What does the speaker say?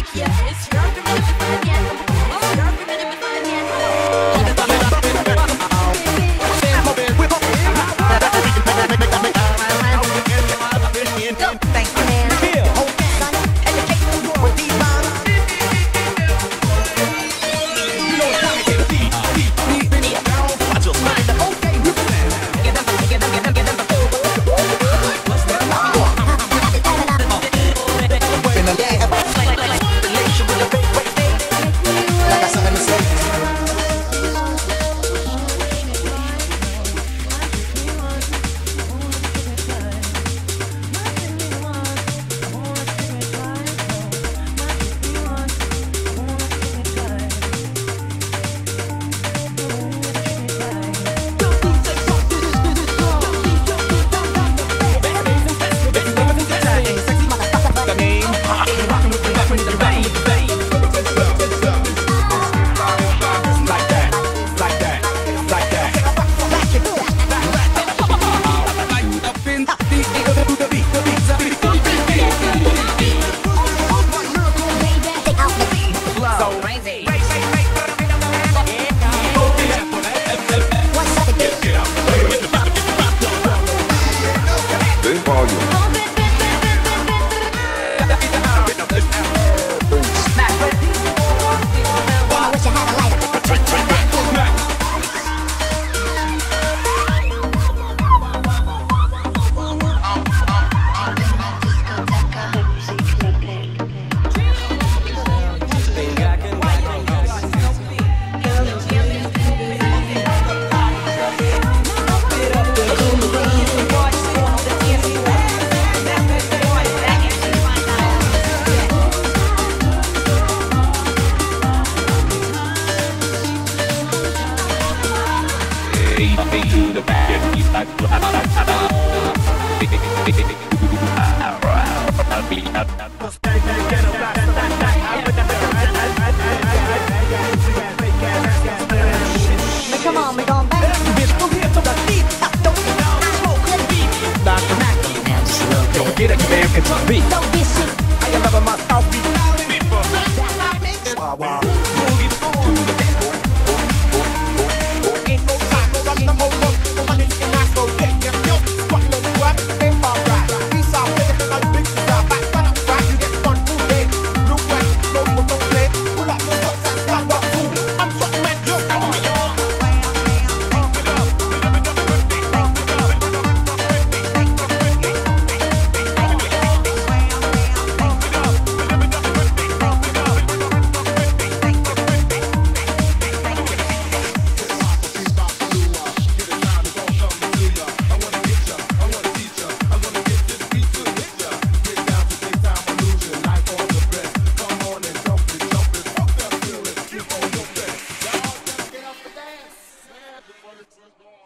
Get it, man, it's a beat. I am loving myself, beat. Wow, wow. To the back. Ain't no time, no rush, no hold up. No money in my soul, get them, yo. Squat, look, what? They fall right. Peace out, nigga, and I'm big to stop. Back, run up, right, you get one, two, day. Blue, white, no, no, no, play. Pull up, pull up, stand up, boom. I'm fucking man, yo, I'm on your own. Before the trust